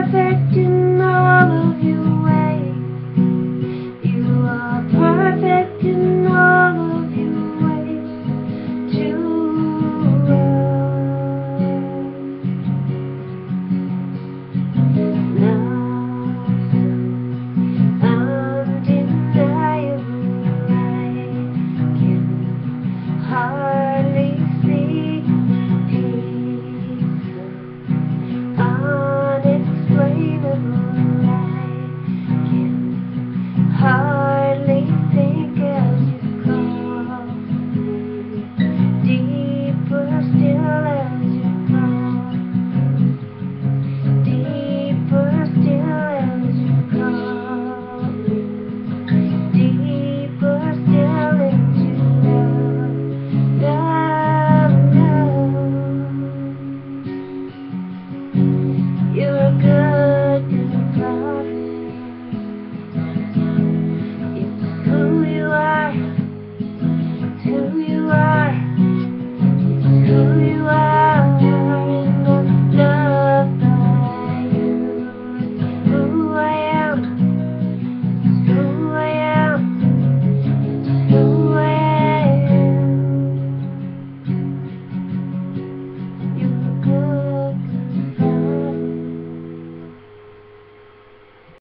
perfect in all of your ways. You are perfect in all of your ways. Too hardly see peace, unexplainable. I can hardly think as you call me, deeper still as you call, deeper still as you call me, deeper still into love. You're good.